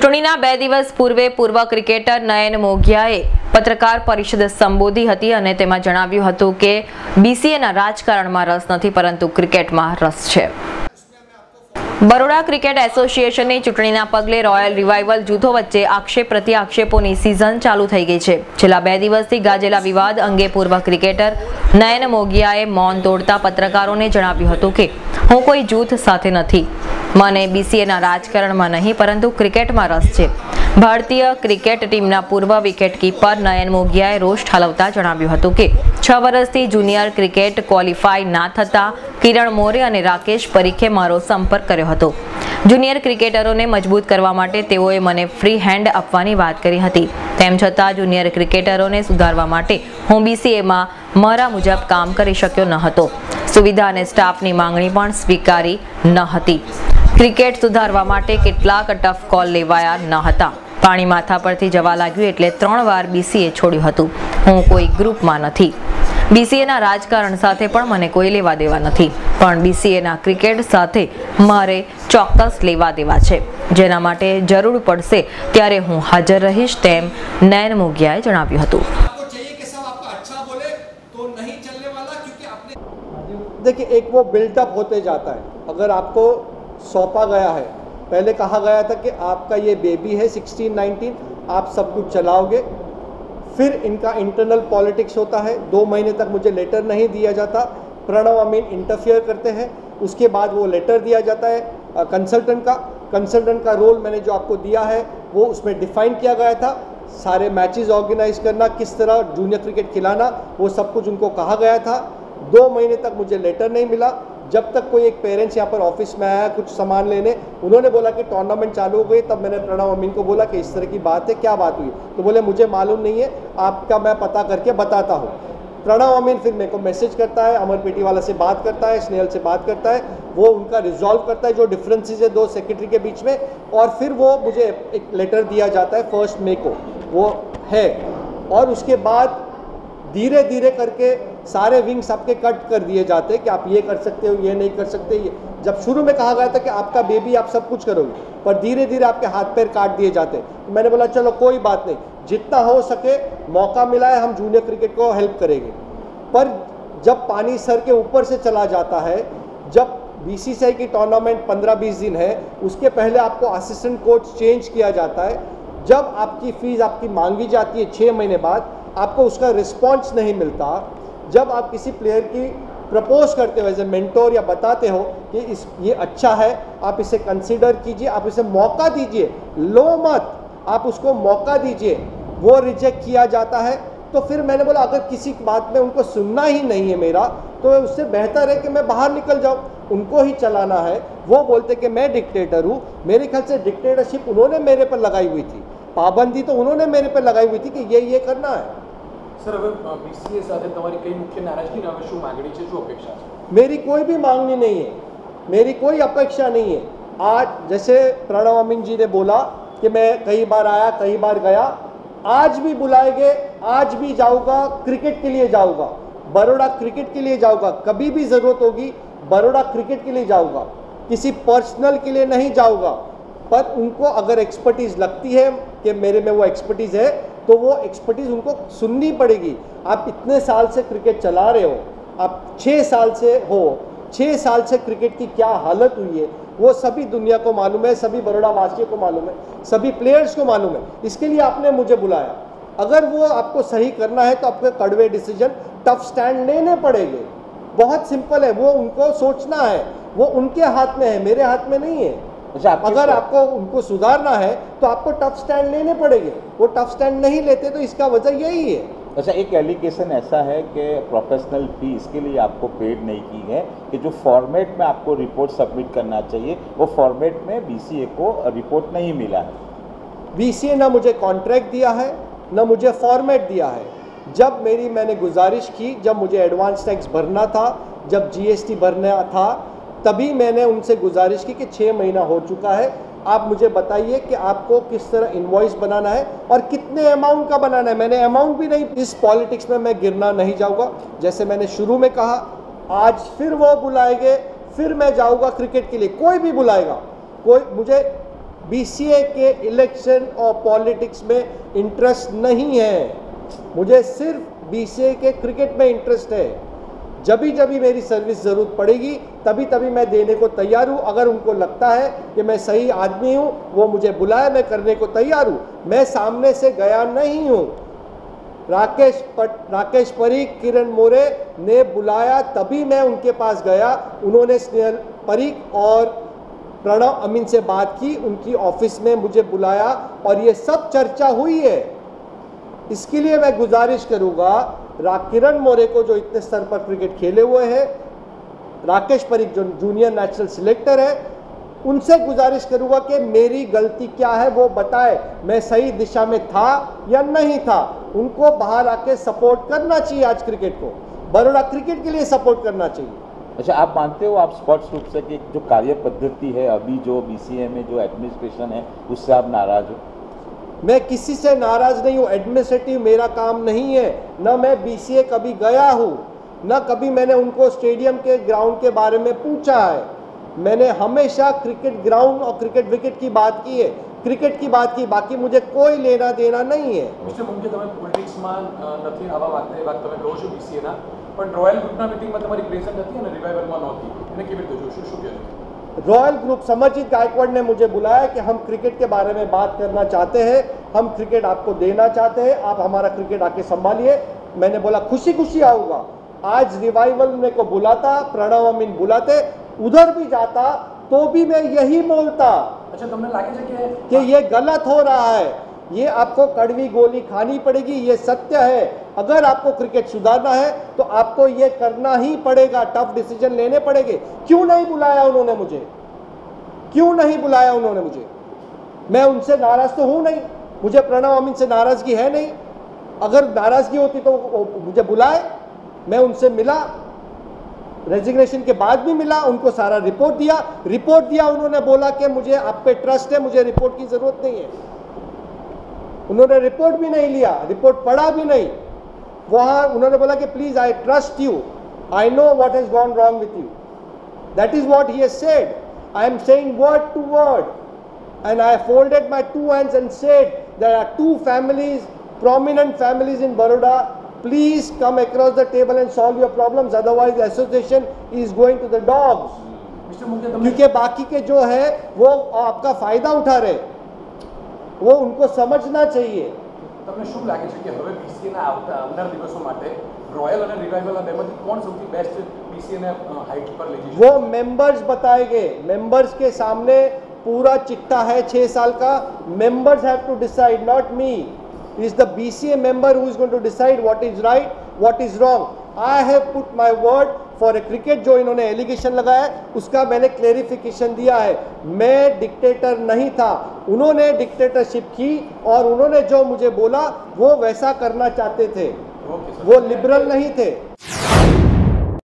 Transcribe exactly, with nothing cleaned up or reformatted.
ચૂંટણીના બે દિવસ પૂર્વે પૂર્વ ક્રિકેટર નયન મોગિયાએ પત્રકાર પરિષદ સંબોધી હતી અને તેમાં જણાવ્યું હતું કે બીસીએના રાજકારણમાં રસ નથી પરંતુ ક્રિકેટમાં રસ છે। બરોડા ક્રિકેટ એસોસિએશનની ચૂંટણીના પગલે રોયલ રિવાઇવલ જૂથો વચ્ચે આક્ષેપ પ્રતિ આક્ષેપોની સિઝન ચાલુ થઈ ગઈ છે। છેલ્લા બે દિવસથી ગાજેલા વિવાદ અંગે પૂર્વ ક્રિકેટર નયન મોગિયાએ મૌન તોડતા પત્રકારોને જણાવ્યું હતું કે હું કોઈ જૂથ સાથે નથી, મને બીસીએના રાજકારણમાં નહીં પરંતુ ક્રિકેટમાં રસ છે। ભારતીય ક્રિકેટ ટીમના પૂર્વ વિકેટ કીપર નયન મોગિયાએ રોષ ઠાલવતા જણાવ્યું હતું કે છ વર્ષથી જુનિયર ક્રિકેટ ક્વોલિફાય ના થતા કિરણ મોરે અને રાકેશ પરીખે મારો સંપર્ક કર્યો હતો। જુનિયર ક્રિકેટરોને મજબૂત કરવા માટે તેઓએ મને ફ્રી હેન્ડ આપવાની વાત કરી હતી। તેમ છતાં જુનિયર ક્રિકેટરોને સુધારવા માટે હું બીસીએમાં મારા મુજબ કામ કરી શક્યો ન હતો। સુવિધા અને સ્ટાફની માંગણી પણ સ્વીકારી ન હતી। ક્રિકેટ સુધારવા માટે કેટલાક ટફ કોલ લેવાયા ન હતા। પાણી માથા પરથી જવા લાગ્યું એટલે ત્રણ વાર બીસીએ છોડ્યું હતું। હું કોઈ ગ્રુપમાં નથી। બીસીએના રાજકારણ સાથે પણ મને કોઈ લેવા દેવા નથી, પણ બીસીએના ક્રિકેટ સાથે મારે ચોક્કસ લેવા દેવા છે, જેના માટે જરૂર પડશે ત્યારે હું હાજર રહીશ, તેમ નયન મોગિયાએ જણાવ્યું હતું। देखिए, एक वो बिल्टअप होते जाता है। अगर आपको सौंपा गया है, पहले कहा गया था कि आपका ये बेबी है सिक्सटीन नाइनटीन, आप सब कुछ चलाओगे, फिर इनका इंटरनल पॉलिटिक्स होता है। दो महीने तक मुझे लेटर नहीं दिया जाता, प्रणव अमीन इंटरफियर करते हैं, उसके बाद वो लेटर दिया जाता है कंसल्टेंट का। कंसल्टेंट का रोल मैंने जो आपको दिया है वो उसमें डिफाइन किया गया था। सारे मैचेस ऑर्गेनाइज करना, किस तरह जूनियर क्रिकेट खिलाना, वो सब कुछ उनको कहा गया था। दो महीने तक मुझे लेटर नहीं मिला। जब तक कोई एक पेरेंट्स यहाँ पर ऑफिस में आया कुछ सामान लेने, उन्होंने बोला कि टूर्नामेंट चालू हो गई, तब मैंने प्रणव अमीन को बोला कि इस तरह की बात है, क्या बात हुई? तो बोले मुझे मालूम नहीं है, आपका मैं पता करके बताता हूँ। प्रणव अमीन फिर मेरे को मैसेज करता है, अमर पेटी वाला से बात करता है, स्नेहल से बात करता है, वो उनका रिजॉल्व करता है जो डिफरेंसेस है दो सेक्रेटरी के बीच में, और फिर वो मुझे एक लेटर दिया जाता है फर्स्ट मई को, वो है। और उसके बाद धीरे धीरे करके सारे विंग्स आपके कट कर दिए जाते हैं कि आप ये कर सकते हो, ये नहीं कर सकते। ये जब शुरू में कहा गया था कि आपका बेबी आप सब कुछ करोगे, पर धीरे धीरे आपके हाथ पैर काट दिए जाते हैं। तो मैंने बोला चलो कोई बात नहीं, जितना हो सके मौका मिला है हम जूनियर क्रिकेट को हेल्प करेंगे। पर जब पानी सर के ऊपर से चला जाता है, जब बीसीसीआई की टूर्नामेंट पंद्रह बीस दिन है, उसके पहले आपको असिस्टेंट कोच चेंज किया जाता है, जब आपकी फीस आपकी मांगी जाती है छः महीने बाद, आपको उसका रिस्पॉन्स नहीं मिलता, जब आप किसी प्लेयर की प्रपोज करते हो एज ए मेंटोर या बताते हो कि इस ये अच्छा है, आप इसे कंसीडर कीजिए, आप इसे मौका दीजिए, लो मत, आप उसको मौका दीजिए, वो रिजेक्ट किया जाता है। तो फिर मैंने बोला अगर किसी बात में उनको सुनना ही नहीं है मेरा, तो उससे बेहतर है कि मैं बाहर निकल जाऊँ, उनको ही चलाना है। वो बोलते कि मैं डिक्टेटर हूँ, मेरे ख्याल से डिक्टेटरशिप उन्होंने मेरे पर लगाई हुई थी, पाबंदी तो उन्होंने मेरे पर लगाई हुई थी कि ये ये करना है। सर, હવે બીસીએ સાથે તમારી કઈ મુખ્ય નારાજગી ને હવે શું માંગણી છે, શું અપેક્ષા છે? मेरी कोई भी मांगनी नहीं है, मेरी कोई अपेक्षा नहीं है। आज जैसे प्रणव अमीन जी ने बोला कि मैं कई बार आया कई बार गया, आज भी बुलाएंगे, आज भी जाऊंगा, क्रिकेट के लिए जाऊंगा, बड़ौदा क्रिकेट के लिए जाऊंगा, कभी भी ज़रूरत होगी बड़ौदा क्रिकेट के लिए जाऊंगा, किसी पर्सनल के लिए नहीं जाऊंगा। पर उनको अगर एक्सपर्टीज़ लगती है कि मेरे में वो एक्सपर्टीज़ है, तो वो एक्सपर्टीज़ उनको सुननी पड़ेगी। आप इतने साल से क्रिकेट चला रहे हो, आप छः साल से हो, छः साल से क्रिकेट की क्या हालत हुई है वो सभी दुनिया को मालूम है, सभी बड़ौदा वासियों को मालूम है, सभी प्लेयर्स को मालूम है। इसके लिए आपने मुझे बुलाया। अगर वो आपको सही करना है तो आपको कड़वे डिसीजन, टफ स्टैंड लेने पड़ेंगे। बहुत सिंपल है, वो उनको सोचना है, वो उनके हाथ में है, मेरे हाथ में नहीं है। अगर आपको उनको सुधारना है तो आपको टफ स्टैंड लेने पड़ेंगे, वो टफ स्टैंड नहीं लेते तो इसका वजह यही है। अच्छा, एक एलिगेशन ऐसा है कि प्रोफेशनल फी इसके लिए आपको पेड नहीं की है कि जो फॉर्मेट में आपको रिपोर्ट सबमिट करना चाहिए वो फॉर्मेट में बीसीए को रिपोर्ट नहीं मिला है। बीसीए ना मुझे कॉन्ट्रैक्ट दिया है, ना मुझे फॉर्मेट दिया है। जब मेरी मैंने गुजारिश की, जब मुझे एडवांस टैक्स भरना था, जब जीएसटी भरना था, तभी मैंने उनसे गुजारिश की कि छः महीना हो चुका है, आप मुझे बताइए कि आपको किस तरह इनवॉइस बनाना है और कितने अमाउंट का बनाना है। मैंने अमाउंट भी नहीं, इस पॉलिटिक्स में मैं गिरना नहीं जाऊंगा। जैसे मैंने शुरू में कहा, आज फिर वो बुलाएंगे, फिर मैं जाऊंगा क्रिकेट के लिए, कोई भी बुलाएगा, कोई मुझे बीसीए के इलेक्शन और पॉलिटिक्स में इंटरेस्ट नहीं है। मुझे सिर्फ बीसीए के क्रिकेट में इंटरेस्ट है। जब भी जब भी मेरी सर्विस ज़रूरत पड़ेगी तभी तभी मैं देने को तैयार हूँ। अगर उनको लगता है कि मैं सही आदमी हूँ, वो मुझे बुलाए, मैं करने को तैयार हूँ। मैं सामने से गया नहीं हूँ। राकेश पट राकेश परीख, किरण मोरे ने बुलाया तभी मैं उनके पास गया। उन्होंने स्नेहल परीख और प्रणव अमीन से बात की, उनकी ऑफिस में मुझे बुलाया और ये सब चर्चा हुई है। इसके लिए मैं गुजारिश करूँगा किरण मोरे को, जो इतने स्तर पर क्रिकेट खेले हुए हैं, राकेश परीख जो जूनियर नेशनल सिलेक्टर है, उनसे गुजारिश करूंगा कि मेरी गलती क्या है वो बताए। मैं सही दिशा में था या नहीं था। उनको बाहर आके सपोर्ट करना चाहिए। आज क्रिकेट को, बड़ौदा क्रिकेट के लिए सपोर्ट करना चाहिए। अच्छा, आप मानते हो आप स्पष्ट रूप से कि जो कार्य पद्धति है अभी जो बीसीए में जो एडमिनिस्ट्रेशन है उससे आप नाराज हो? मैं किसी से नाराज नहीं हूँ। एडमिनिस्ट्रेटिव मेरा काम नहीं है। न मैं बीसीए कभी गया हूँ, न कभी मैंने उनको स्टेडियम के ग्राउंड के बारे में पूछा है। मैंने हमेशा क्रिकेट ग्राउंड और क्रिकेट विकेट की बात की है, क्रिकेट की बात की। बाकी मुझे कोई लेना देना नहीं है। મિસ્ટર મુંગે, તમે પોલિટિક્સમાં નથી આવા વાતને વાત તમે કહો છો બીસીએના, પણ રોયલ ગ્રુપના મીટિંગમાં તમારી પ્રેઝન્ટ હતી અને રિવાઇવલમાં નહોતી, એને કેવી રીતે જોશો, શું કહેશો? रॉयल ग्रुप समरजीत गायकवाड़ ने मुझे बुलाया कि हम क्रिकेट के बारे में बात करना चाहते हैं, हम क्रिकेट आपको देना चाहते हैं, आप हमारा क्रिकेट आके संभालिए। मैंने बोला खुशी खुशी आऊँगा। आज रिवाइवल ने को बुलाता, प्रणव अमीन बुलाते, उधर भी जाता तो भी मैं यही बोलता। अच्छा, તમને લાગે છે કે कि ये गलत हो रहा है, ये आपको कड़वी गोली खानी पड़ेगी, ये सत्य है। अगर आपको क्रिकेट सुधारना है तो आपको ये करना ही पड़ेगा, टफ डिसीजन लेने पड़ेंगे। क्यों नहीं बुलाया उन्होंने मुझे? क्यों नहीं बुलाया उन्होंने मुझे? मैं उनसे नाराज तो हूं नहीं, मुझे प्रणव अमीन से नाराजगी है नहीं। अगर नाराजगी होती तो मुझे बुलाए, मैं उनसे मिला, रेजिग्नेशन के बाद भी मिला, उनको सारा रिपोर्ट दिया रिपोर्ट दिया उन्होंने बोला कि मुझे आप पे ट्रस्ट है, मुझे रिपोर्ट की जरूरत नहीं है। उन्होंने रिपोर्ट भी नहीं लिया, रिपोर्ट पढ़ा भी नहीं। वहां उन्होंने बोला कि please I trust you, I know what has gone wrong with you. That is what he has said. I am saying word to word and I folded my two hands and said there are two families, prominent families in Baroda. Please come across the table and solve your problems, otherwise the association is going to the dogs. Mister Munge, તમે क्योंकि बाकी के जो है वो आपका फायदा उठा रहे, वो उनको समझना चाहिए। તમને શું લાગે છે કે હવે બીસીએના આવતા આવનાર દિવસો માટે રોયલ અને રિવાઇવલ બેમાંથી કોણ સૌથી બેસ્ટ બીસીએને હાઈટ પર લઈ જશે? वो मेंबर्स बताएंगे। मेंबर्स के सामने पूरा चिट्ठा है छह साल का। Members have to decide, not me. It is the BCA member who is going to decide what is right, what is wrong. I have put my word for a cricket. जो इन्होंने एलिगेशन लगाया उसका मैंने clarification दिया है। मैं dictator नहीं था, उन्होंने डिक्टेटरशिप की और उन्होंने जो मुझे बोला वो वैसा करना चाहते थे। ઓકે સર, वो लिबरल नहीं थे।